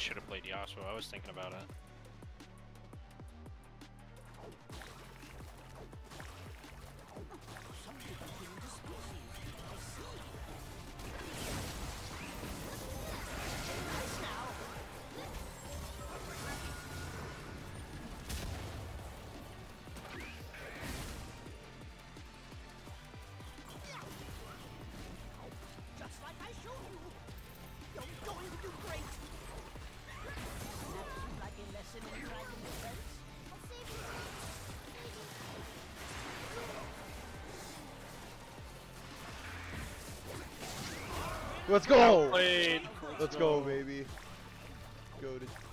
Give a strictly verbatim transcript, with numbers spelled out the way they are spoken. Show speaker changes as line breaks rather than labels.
should have played Yasuo. I was thinking about it.
Just like I showed you. You're going to do great. That seems like a lesson in dragon defense. I'll save you.
Let's go!
Played.
Let's go, baby. Go to